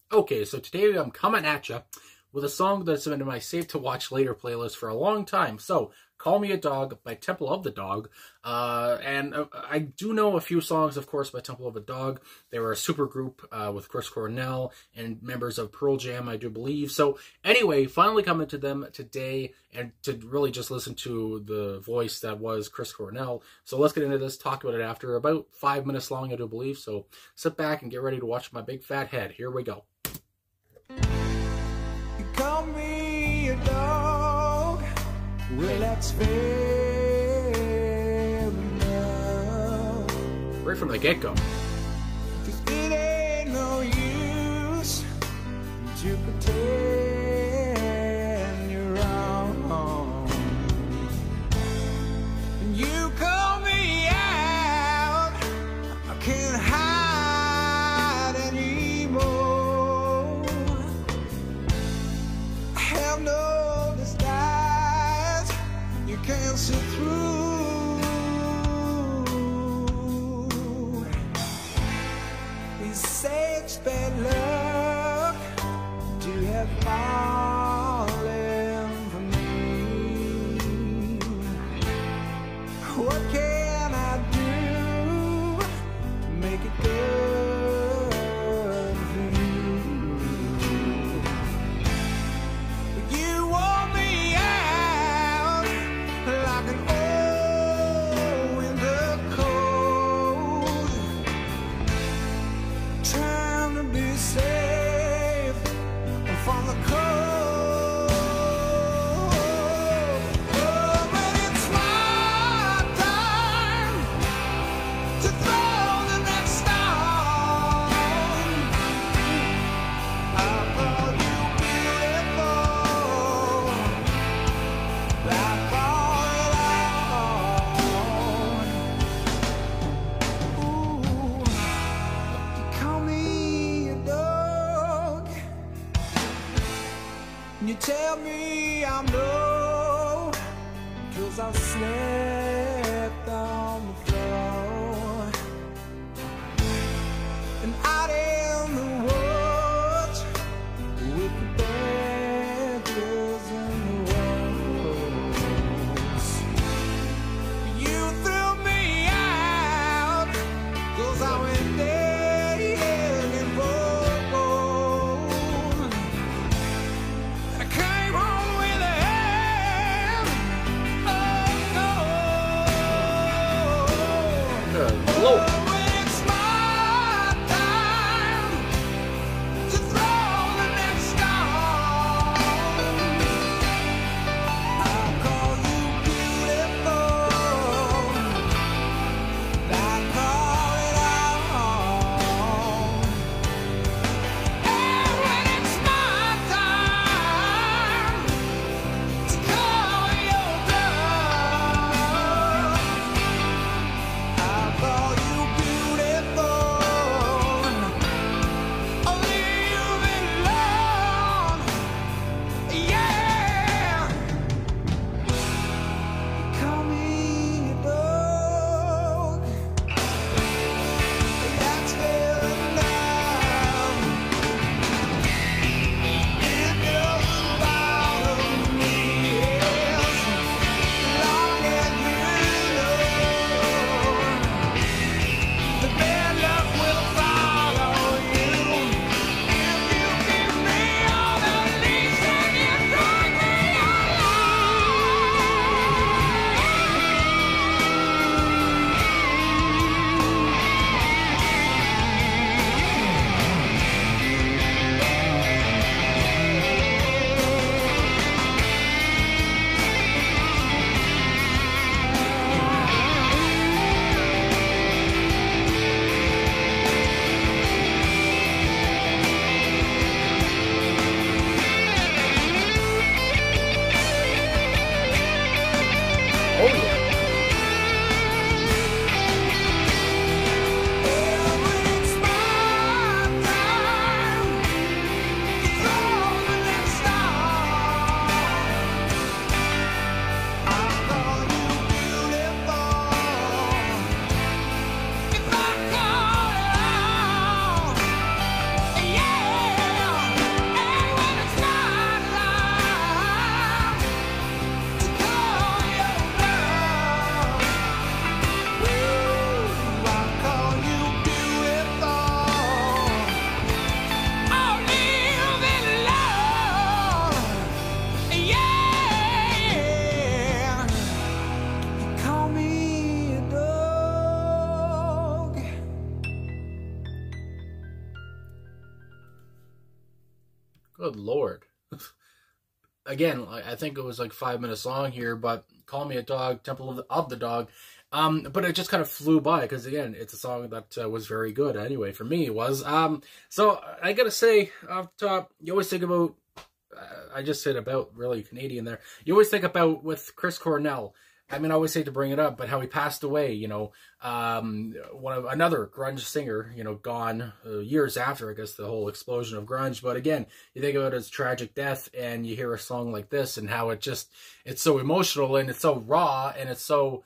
Okay, so today I'm coming at you with a song that's been in my Save to Watch Later playlist for a long time. So, Call Me a Dog by Temple of the Dog. I do know a few songs, of course, by Temple of the Dog. They were a super group with Chris Cornell and members of Pearl Jam, I do believe. So, anyway, finally coming to them today and to really just listen to the voice that was Chris Cornell. So, let's get into this, talk about it after. About 5 minutes long, I do believe. So, sit back and get ready to watch my big fat head. Here we go. You call me a dog, well that's fair enough. Right from the get-go. 'Cause it ain't no use to pretend you're wrong. And you call me out, I can't hide anymore. I have no disguise, you can't see through. They say it's bad luck to have fallen for me. What can I do to make it good for you? You wore me out like an old winter coat, trying to be safe from the cold. Oh, but it's my time to throw the next stone. I thought you beautiful, like all alone. Ooh, you call me a dog, and you tell me I'm low, 'cause I slept on the floor. And out in the woods with the bears and the wolves, you threw me out 'cause I went dead and broke. I came home with a hand, oh no. Good Lord. Again, I think it was like 5 minutes long here, but Call Me a Dog, Temple of the Dog. But it just kind of flew by because, again, it's a song that was very good. Anyway, for me, it was. So I got to say, off the top, you always think about, I just said about really Canadian there. You always think about with Chris Cornell. I mean, I always hate to bring it up, but how he passed away, you know, another grunge singer, you know, gone years after, I guess, the whole explosion of grunge. But again, you think about his tragic death and you hear a song like this and how it's so emotional and it's so raw and it's so,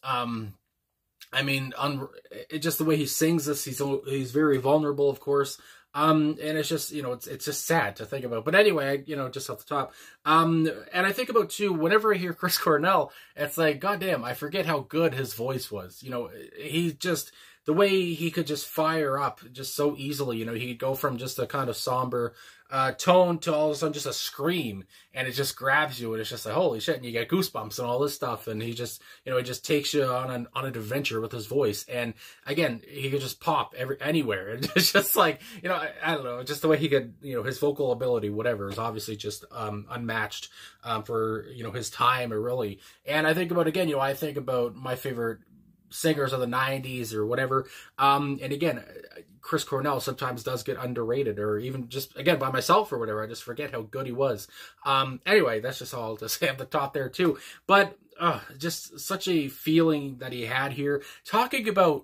I mean, it just the way he sings this, he's very vulnerable, of course. And it's just, you know, it's just sad to think about. But anyway, you know, just off the top. And I think about, too, whenever I hear Chris Cornell, it's like, goddamn, I forget how good his voice was. You know, he just, the way he could just fire up just so easily, you know, he could go from just a kind of somber tone to all of a sudden just a scream, and it just grabs you, and it's just like, holy shit, and you get goosebumps and all this stuff, and he just, you know, it just takes you on an adventure with his voice, and again, he could just pop anywhere, and it's just like, you know, I don't know, just the way he could, you know, his vocal ability, whatever, is obviously just unmatched for, you know, his time, or really, and I think about, again, you know, I think about my favorite singers of the 90s or whatever, and again, Chris Cornell sometimes does get underrated, or even just, again, by myself or whatever, I just forget how good he was. Anyway, that's just all to say at the top there too, but just such a feeling that he had here, talking about,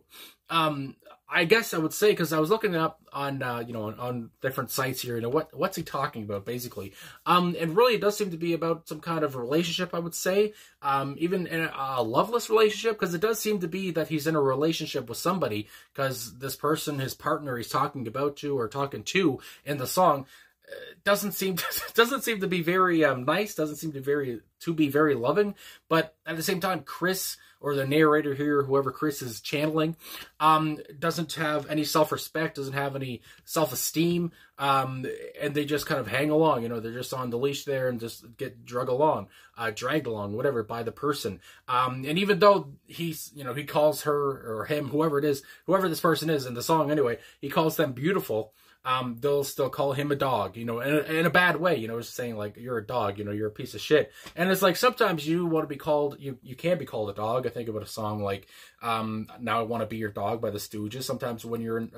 I guess I would say, because I was looking up on, you know, on different sites here, you know, what's he talking about, basically. And really, it does seem to be about some kind of relationship, I would say, even in a loveless relationship, because it does seem to be that he's in a relationship with somebody, because this person, his partner he's talking about or talking to in the song, doesn't seem to be very nice, doesn't seem to be very loving, but at the same time, Chris, or the narrator here, whoever Chris is channeling, doesn't have any self-respect, doesn't have any self-esteem, and they just kind of hang along, you know, they're just on the leash there and just get dragged along, whatever, by the person. And even though he's, you know, he calls her or him, whoever it is, whoever this person is in the song anyway, he calls them beautiful, they'll still call him a dog, you know, in a bad way, you know, it's saying like, you're a dog, you know, you're a piece of shit. And it's like, sometimes you want to be called, you can be called a dog. I think about a song like, Now I Want to Be Your Dog by the Stooges. Sometimes when you're in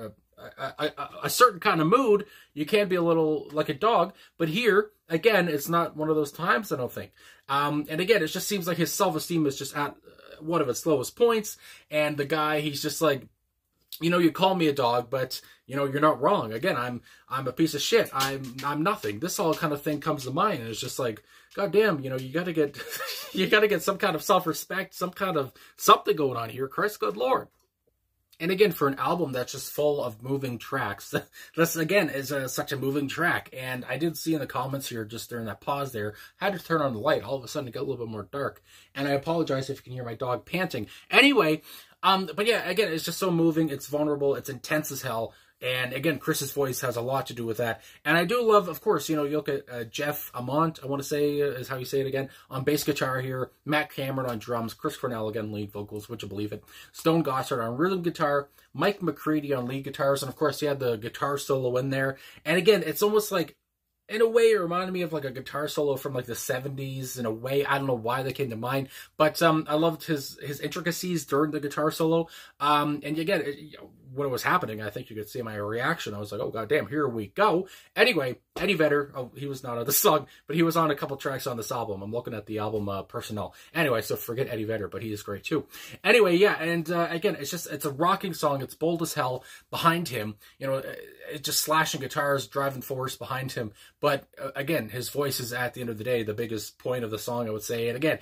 a certain kind of mood, you can be a little like a dog, but here, again, it's not one of those times, I don't think. And again, it just seems like his self-esteem is just at one of its lowest points, and the guy, he's just like, you know, you call me a dog, but, you know, you're not wrong. Again, I'm a piece of shit. I'm nothing. This all kind of thing comes to mind, and it's just like, goddamn, you know, you gotta get, you gotta get some kind of self-respect, some kind of something going on here, Chris, good Lord. And again, for an album that's just full of moving tracks, this, again, is such a moving track. And I did see in the comments here, just during that pause there, I had to turn on the light. All of a sudden, it got a little bit more dark. And I apologize if you can hear my dog panting. Anyway, but yeah, again, it's just so moving. It's vulnerable. It's intense as hell. And again, Chris's voice has a lot to do with that. And I do love, of course, you know, you look at Jeff Amont, I want to say is how you say it again, on bass guitar here, Matt Cameron on drums, Chris Cornell again, lead vocals, would you believe it, Stone Gossard on rhythm guitar, Mike McCready on lead guitars, and of course, you had the guitar solo in there. And again, it's almost like, in a way, it reminded me of like a guitar solo from like the 70s. In a way, I don't know why they came to mind, but I loved his intricacies during the guitar solo. And again, when it was happening, I think you could see my reaction. I was like, oh goddamn, here we go. Anyway, Eddie Vedder, oh, he was not on the song, but he was on a couple tracks on this album. I'm looking at the album personnel. Anyway, so forget Eddie Vedder, but he is great too. Anyway, yeah, and again, it's a rocking song. It's bold as hell behind him. You know, it's just slashing guitars, driving force behind him. But again, his voice is, at the end of the day, the biggest point of the song, I would say. And again,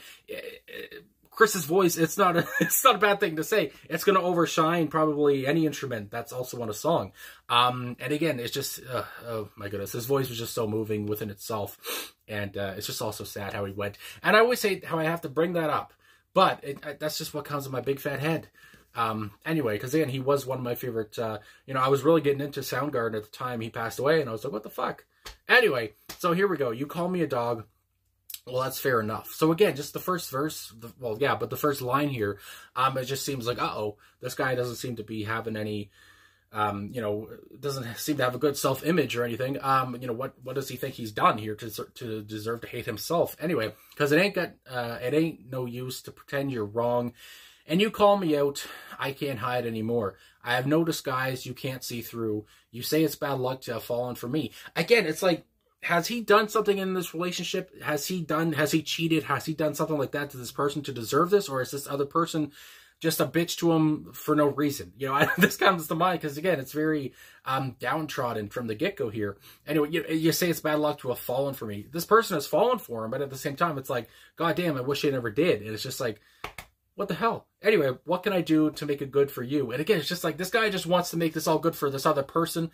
Chris's voice, it's not a bad thing to say. It's going to overshine probably any instrument that's also on a song. And again, it's just, oh my goodness, his voice was just so moving within itself. And it's just also sad how he went. And I always say how I have to bring that up, but that's just what comes in my big fat head. Anyway, because again, he was one of my favorite, you know, I was really getting into Soundgarden at the time he passed away, and I was like, what the fuck? Anyway, so here we go. You Call Me a Dog. Well, that's fair enough. So again, just the first verse, well, yeah, but the first line here, it just seems like, uh-oh, this guy doesn't seem to be having any you know, doesn't seem to have a good self-image or anything. You know, what does he think he's done here to deserve to hate himself? Anyway, because it ain't no use to pretend you're wrong. And you call me out, I can't hide anymore. I have no disguise you can't see through. You say it's bad luck to have fallen for me. Again, it's like, has he done something in this relationship? Has he cheated? Has he done something like that to this person to deserve this? Or is this other person just a bitch to him for no reason? You know, this comes to mind because, again, it's very downtrodden from the get-go here. Anyway, you say it's bad luck to have fallen for me. This person has fallen for him, but at the same time, it's like, God damn, I wish I never did. And it's just like, what the hell? Anyway, what can I do to make it good for you? And again, it's just like, this guy just wants to make this all good for this other person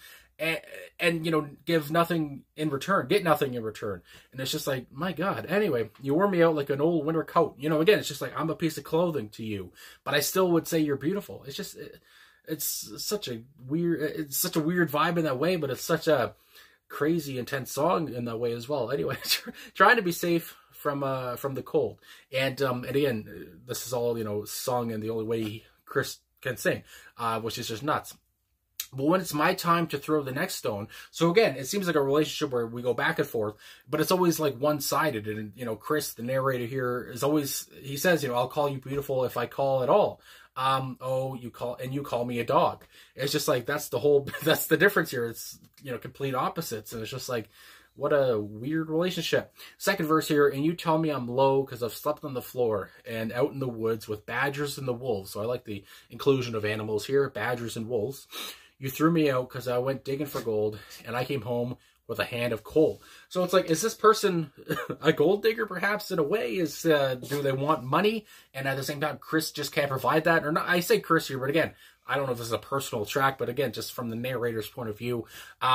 and you know, give nothing in return, get nothing in return. And it's just like, my God. Anyway, you wore me out like an old winter coat. You know, again, it's just like, I'm a piece of clothing to you, but I still would say you're beautiful. It's just, it's such a weird vibe in that way, but it's such a crazy, intense song in that way as well. Anyway, trying to be safe from the cold. And again, this is all, you know, sung in the only way Chris can sing, which is just nuts. But when it's my time to throw the next stone, so again, it seems like a relationship where we go back and forth, but it's always like one-sided. And, you know, Chris, the narrator here, is always, he says, you know, I'll call you beautiful if I call at all. Oh, you call me a dog. It's just like, that's the difference here. It's, you know, complete opposites. And it's just like, what a weird relationship. Second verse here, and you tell me I'm low because I've slept on the floor and out in the woods with badgers and the wolves. So I like the inclusion of animals here, badgers and wolves. You threw me out because I went digging for gold and I came home with a hand of coal. So it's like, is this person a gold digger perhaps in a way? Do they want money? And at the same time, Chris just can't provide that? Or not? I say Chris here, but again, I don't know if this is a personal track, but again, just from the narrator's point of view,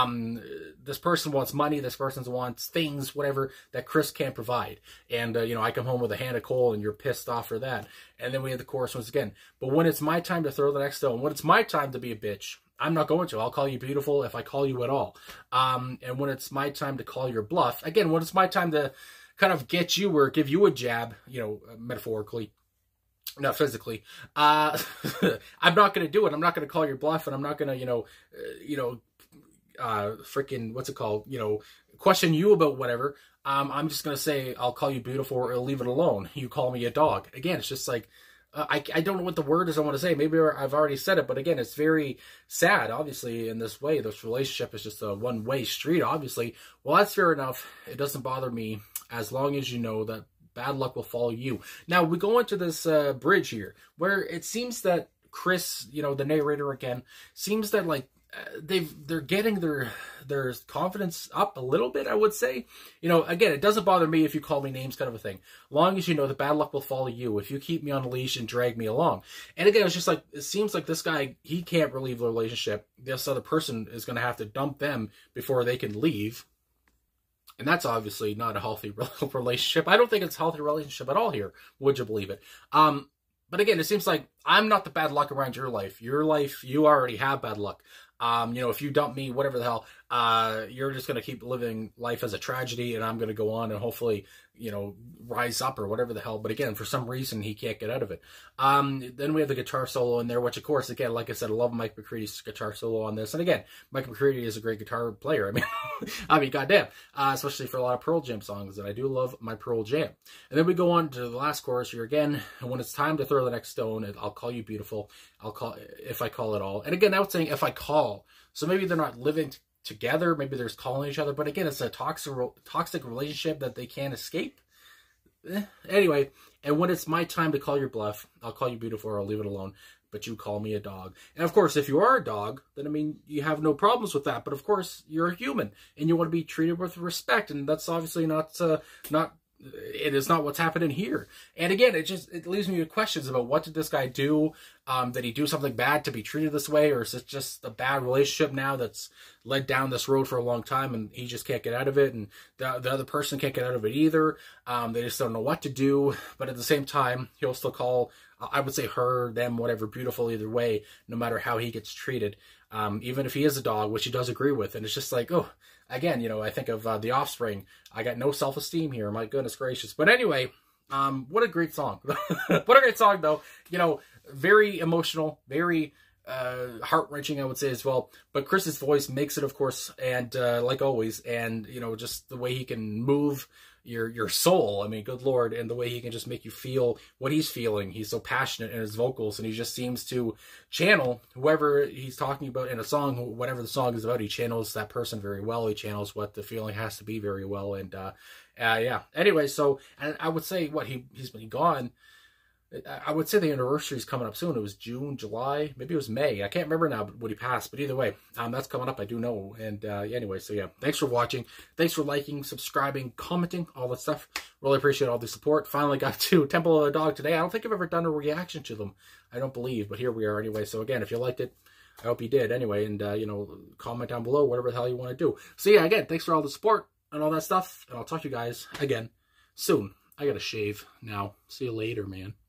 this person wants money, this person wants things, whatever, that Chris can't provide. And, you know, I come home with a hand of coal and you're pissed off for that. And then we have the chorus once again. But when it's my time to throw the next stone, when it's my time to be a bitch, I'm not going to. I'll call you beautiful if I call you at all. And when it's my time to call your bluff, again, when it's my time to kind of get you or give you a jab, you know, metaphorically, not physically, I'm not going to do it. I'm not going to call your bluff, and I'm not going to, freaking, what's it called? You know, question you about whatever. I'm just going to say, I'll call you beautiful or leave it alone. You call me a dog. Again, it's just like, I don't know what the word is I want to say. Maybe I've already said it, but again, it's very sad, obviously, in this way. This relationship is just a one-way street, obviously. Well, that's fair enough. It doesn't bother me as long as you know that bad luck will follow you. Now, we go into this bridge here, where it seems that Chris, you know, the narrator again, seems that, like, they're getting their confidence up a little bit, I would say. You know, again, it doesn't bother me if you call me names, kind of a thing. Long as you know that bad luck will follow you if you keep me on a leash and drag me along. And again, it's just like, it seems like this guy, he can't relieve the relationship. This other person is going to have to dump them before they can leave. And that's obviously not a healthy relationship. I don't think it's a healthy relationship at all here. Would you believe it? But again, it seems like I'm not the bad luck around your life. Your life, you already have bad luck. You know, if you dump me, whatever the hell, you're just going to keep living life as a tragedy, and I'm going to go on and hopefully, you know, rise up or whatever the hell. But again, for some reason, he can't get out of it. Then we have the guitar solo in there, which, of course, again, like I said, I love Mike McCready's guitar solo on this. And again, Mike McCready is a great guitar player. I mean, goddamn, especially for a lot of Pearl Jam songs, and I do love my Pearl Jam. And then we go on to the last chorus here again. And when it's time to throw the next stone, I'll call you beautiful. If I call it all. And again, now it's saying if I call. So maybe they're not living together. Maybe they're calling each other. But again, it's a toxic relationship that they can't escape. Anyway, and when it's my time to call your bluff, I'll call you beautiful or I'll leave it alone. But you call me a dog. And of course, if you are a dog, then I mean, you have no problems with that. But of course, you're a human and you want to be treated with respect. And that's obviously it is not what's happening here. And again, it leaves me with questions about what did this guy do? Did he do something bad to be treated this way? Or is it just a bad relationship now that's led down this road for a long time and he just can't get out of it? And the other person can't get out of it either. They just don't know what to do. But at the same time, he'll still call, I would say her, them, whatever, beautiful either way, no matter how he gets treated. Even if he is a dog, which he does agree with. And it's just like, oh, again, you know, I think of The Offspring. I got no self-esteem here. My goodness gracious. But anyway, what a great song. What a great song, though. You know, very emotional, very heart-wrenching, I would say, as well. But Chris's voice makes it, of course, and like always, and, you know, just the way he can move your soul. I mean, good Lord, and the way he can just make you feel what he's feeling. He's so passionate in his vocals, and he just seems to channel whoever he's talking about in a song, whatever the song is about. He channels that person very well. He channels what the feeling has to be very well, and yeah. Anyway, so, and I would say, he's been gone. I would say the anniversary is coming up soon. It was June, July, maybe it was May. I can't remember now what he passed, but either way, that's coming up, I do know. And anyway, so yeah, thanks for watching. Thanks for liking, subscribing, commenting, all that stuff. Really appreciate all the support. Finally got to Temple of the Dog today. I don't think I've ever done a reaction to them. I don't believe, but here we are anyway. So again, if you liked it, I hope you did anyway. And, you know, comment down below, whatever the hell you want to do. So yeah, again, thanks for all the support and all that stuff. And I'll talk to you guys again soon. I got to shave now. See you later, man.